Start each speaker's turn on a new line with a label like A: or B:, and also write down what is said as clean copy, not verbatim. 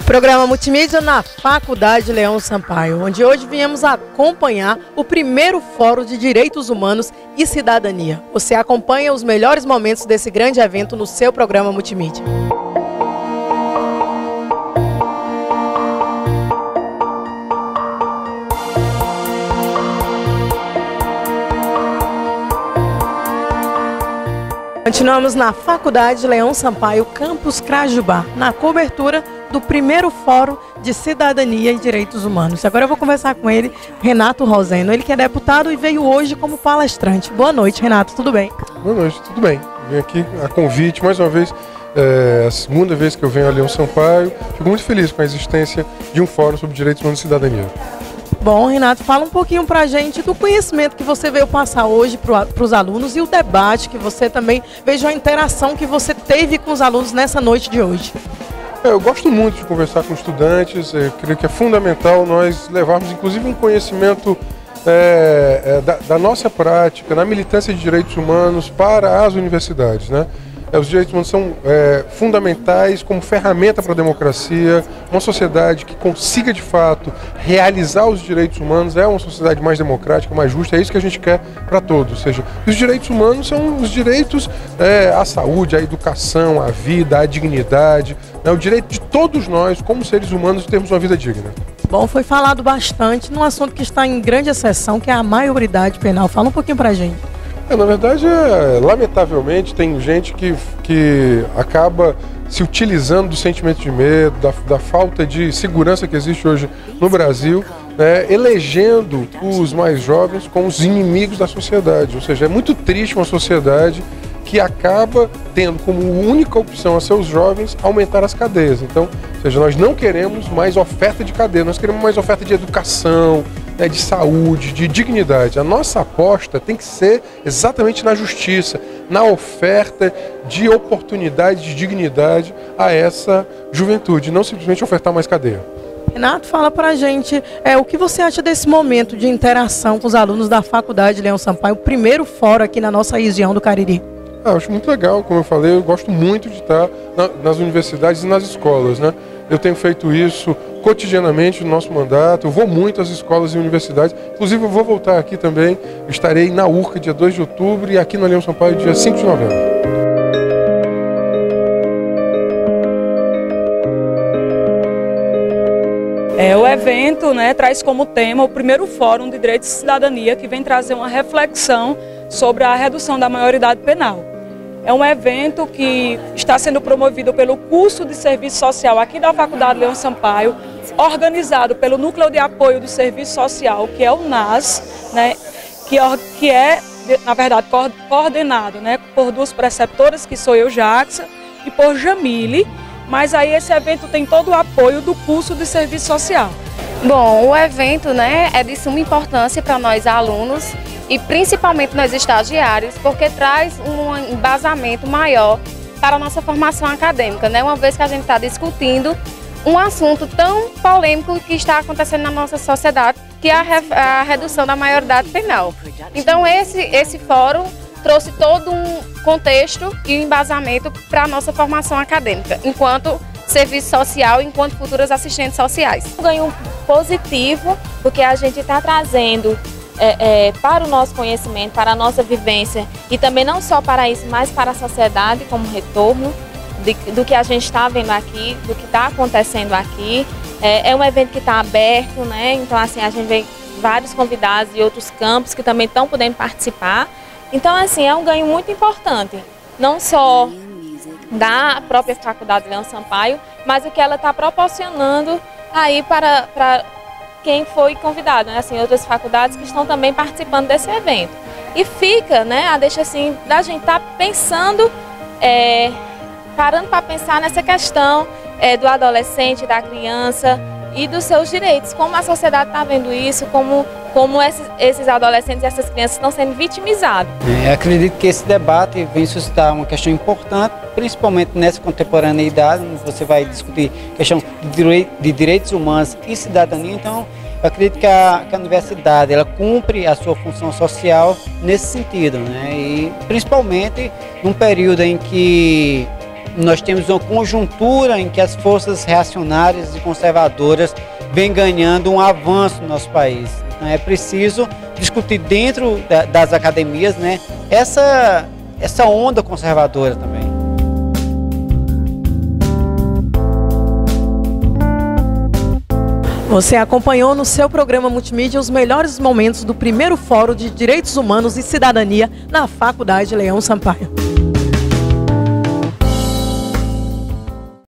A: Programa Multimídia na Faculdade Leão Sampaio, onde hoje viemos acompanhar o primeiro Fórum de Direitos Humanos e Cidadania. Você acompanha os melhores momentos desse grande evento no seu programa Multimídia. Continuamos na Faculdade Leão Sampaio, Campus Crajubá, na cobertura do primeiro Fórum de Cidadania e Direitos Humanos. Agora eu vou conversar com ele, Renato Roseno. Ele que é deputado e veio hoje como palestrante. Boa noite, Renato, tudo bem?
B: Boa noite, tudo bem. Vim aqui a convite, mais uma vez, a segunda vez que eu venho a Leão Sampaio. Fico muito feliz com a existência de um Fórum sobre Direitos Humanos e Cidadania.
A: Bom, Renato, fala um pouquinho pra gente do conhecimento que você veio passar hoje para os alunos e o debate que você também, veja a interação que você teve com os alunos nessa noite de hoje.
B: Eu gosto muito de conversar com estudantes, eu creio que é fundamental nós levarmos inclusive um conhecimento da nossa prática, na militância de direitos humanos para as universidades, né? Os direitos humanos são fundamentais como ferramenta para a democracia. Uma sociedade que consiga de fato realizar os direitos humanos é uma sociedade mais democrática, mais justa. É isso que a gente quer para todos. Ou seja, os direitos humanos são os direitos à saúde, à educação, à vida, à dignidade, né? O direito de todos nós, como seres humanos, de termos uma vida digna.
A: Bom, foi falado bastante num assunto que está em grande exceção, que é a maioridade penal. Fala um pouquinho para a gente.
B: Na verdade, lamentavelmente, tem gente que acaba se utilizando do sentimento de medo, da falta de segurança que existe hoje no Brasil, né, elegendo os mais jovens como os inimigos da sociedade. Ou seja, é muito triste uma sociedade que acaba tendo como única opção a seus jovens aumentar as cadeias. Então, ou seja, nós não queremos mais oferta de cadeia, nós queremos mais oferta de educação, de saúde, de dignidade. A nossa aposta tem que ser exatamente na justiça, na oferta de oportunidade, de dignidade a essa juventude, não simplesmente ofertar mais cadeia.
A: Renato, fala pra gente o que você acha desse momento de interação com os alunos da Faculdade Leão Sampaio, o primeiro fórum aqui na nossa região do Cariri.
B: Eu acho muito legal, como eu falei, eu gosto muito de estar nas universidades e nas escolas, né? Eu tenho feito isso cotidianamente no nosso mandato, eu vou muito às escolas e universidades, inclusive eu vou voltar aqui também, eu estarei na URCA dia 2 de outubro e aqui no Leão Sampaio dia 5 de novembro.
C: O evento, traz como tema o primeiro Fórum de Direitos e Cidadania, que vem trazer uma reflexão sobre a redução da maioridade penal. É um evento que está sendo promovido pelo curso de Serviço Social aqui da Faculdade Leão Sampaio, organizado pelo Núcleo de Apoio do Serviço Social, que é o NAS, que é, na verdade, coordenado por duas preceptoras, que sou eu, Jaxa, e por Jamile, mas aí esse evento tem todo o apoio do curso de Serviço Social.
D: Bom, o evento é de suma importância para nós alunos, e principalmente nós estagiários, porque traz um embasamento maior para a nossa formação acadêmica, uma vez que a gente está discutindo um assunto tão polêmico que está acontecendo na nossa sociedade, que é a redução da maioridade penal. Então esse fórum trouxe todo um contexto e um embasamento para a nossa formação acadêmica, enquanto serviço social, enquanto futuras assistentes sociais.
E: Um ganho positivo, porque a gente está trazendo para o nosso conhecimento, para a nossa vivência e também não só para isso, mas para a sociedade como retorno do que a gente está vendo aqui, do que está acontecendo aqui. É um evento que está aberto, então assim, a gente vê vários convidados de outros campos que também estão podendo participar. Então assim, é um ganho muito importante, não só da própria Faculdade Leão Sampaio, mas o que ela está proporcionando aí para quem foi convidado, assim, outras faculdades que estão também participando desse evento. E fica, a deixa assim, da gente estar pensando, parando para pensar nessa questão do adolescente, da criança e dos seus direitos. Como a sociedade está vendo isso, como esses adolescentes e essas crianças estão sendo vitimizados.
F: Acredito que esse debate vem suscitar uma questão importante, principalmente nessa contemporaneidade, onde você vai discutir questão de direitos humanos e cidadania. Então, eu acredito que a universidade ela cumpre a sua função social nesse sentido, E principalmente num período em que nós temos uma conjuntura em que as forças reacionárias e conservadoras vêm ganhando um avanço no nosso país. Então é preciso discutir dentro das academias, né, essa onda conservadora também.
A: Você acompanhou no seu programa multimídia os melhores momentos do primeiro Fórum de Direitos Humanos e Cidadania na Faculdade Leão Sampaio.